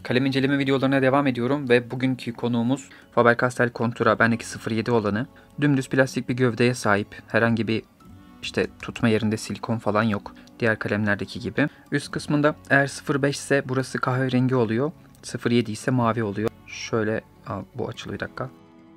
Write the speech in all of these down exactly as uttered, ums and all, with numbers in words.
Kalem inceleme videolarına devam ediyorum ve bugünkü konuğumuz Faber-Castell Contura bendeki sıfır yedi olanı. Dümdüz plastik bir gövdeye sahip. Herhangi bir işte tutma yerinde silikon falan yok. Diğer kalemlerdeki gibi. Üst kısmında eğer sıfır beş ise burası kahverengi oluyor. sıfır yedi ise mavi oluyor. Şöyle, aa, bu açılıyor, bir dakika.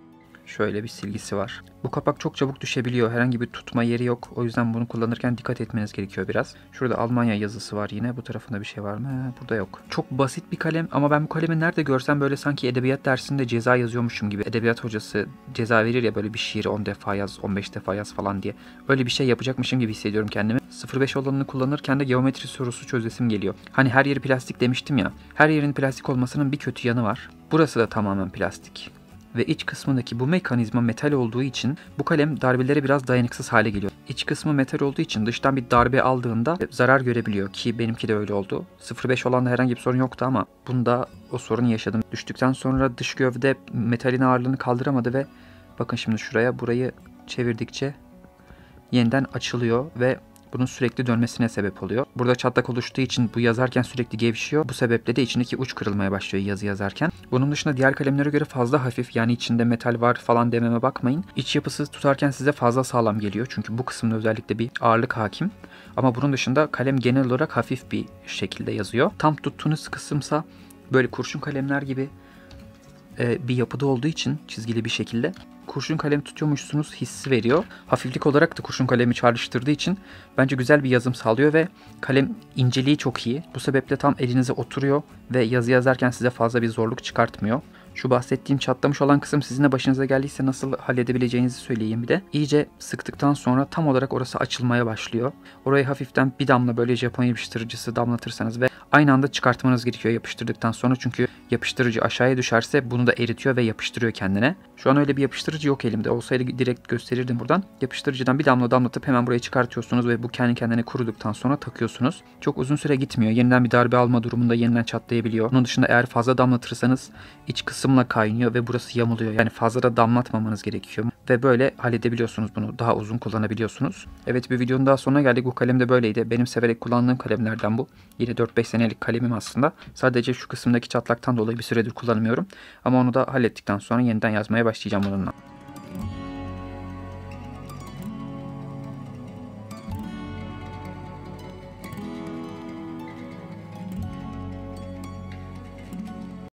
Şöyle bir silgisi var. Bu kapak çok çabuk düşebiliyor. Herhangi bir tutma yeri yok. O yüzden bunu kullanırken dikkat etmeniz gerekiyor biraz. Şurada Almanya yazısı var yine. Bu tarafında bir şey var mı? He, burada yok. Çok basit bir kalem ama ben bu kalemi nerede görsem böyle sanki edebiyat dersinde ceza yazıyormuşum gibi. Edebiyat hocası ceza verir ya, böyle bir şiiri on defa yaz, on beş defa yaz falan diye. Öyle bir şey yapacakmışım gibi hissediyorum kendimi. sıfır beş olanını kullanırken de geometri sorusu çözesim geliyor. Hani her yeri plastik demiştim ya. Her yerin plastik olmasının bir kötü yanı var. Burası da tamamen plastik. Ve iç kısmındaki bu mekanizma metal olduğu için bu kalem darbelere biraz dayanıksız hale geliyor. İç kısmı metal olduğu için dıştan bir darbe aldığında zarar görebiliyor ki benimki de öyle oldu. sıfır beş olanda herhangi bir sorun yoktu ama bunda o sorunu yaşadım. Düştükten sonra dış gövde metalin ağırlığını kaldıramadı ve bakın şimdi şuraya, burayı çevirdikçe yeniden açılıyor ve bunun sürekli dönmesine sebep oluyor. Burada çatlak oluştuğu için bu yazarken sürekli gevşiyor. Bu sebeple de içindeki uç kırılmaya başlıyor yazı yazarken. Bunun dışında diğer kalemlere göre fazla hafif, yani içinde metal var falan dememe bakmayın. İç yapısı tutarken size fazla sağlam geliyor. Çünkü bu kısımda özellikle bir ağırlık hakim. Ama bunun dışında kalem genel olarak hafif bir şekilde yazıyor. Tam tuttuğunuz kısımsa böyle kurşun kalemler gibi e, bir yapıda olduğu için çizgili bir şekilde kurşun kalem tutuyormuşsunuz hissi veriyor. Hafiflik olarak da kurşun kalemi çağrıştırdığı için bence güzel bir yazım sağlıyor ve kalem inceliği çok iyi. Bu sebeple tam elinize oturuyor ve yazı yazarken size fazla bir zorluk çıkartmıyor. Şu bahsettiğim çatlamış olan kısım sizin de başınıza geldiyse nasıl halledebileceğinizi söyleyeyim bir de. İyice sıktıktan sonra tam olarak orası açılmaya başlıyor. Orayı hafiften bir damla böyle Japon yapıştırıcısı damlatırsanız ve aynı anda çıkartmanız gerekiyor yapıştırdıktan sonra. Çünkü yapıştırıcı aşağıya düşerse bunu da eritiyor ve yapıştırıyor kendine. Şu an öyle bir yapıştırıcı yok elimde. Olsaydı direkt gösterirdim buradan. Yapıştırıcıdan bir damla damlatıp hemen buraya çıkartıyorsunuz ve bu kendi kendine kuruduktan sonra takıyorsunuz. Çok uzun süre gitmiyor. Yeniden bir darbe alma durumunda yeniden çatlayabiliyor. Onun dışında eğer fazla damlatırsanız iç kısımla kaynıyor ve burası yamuluyor. Yani fazla da damlatmamanız gerekiyor. Ve böyle halledebiliyorsunuz bunu. Daha uzun kullanabiliyorsunuz. Evet, bir videonun daha sonuna geldik. Bu kalem de böyleydi. Benim severek kullandığım kalemlerden bu. Yine dört beş senelik kalemim aslında. Sadece şu kısımdaki çatlaktan dolayı bir süredir kullanmıyorum. Ama onu da hallettikten sonra yeniden yazmaya başlayacağım bununla.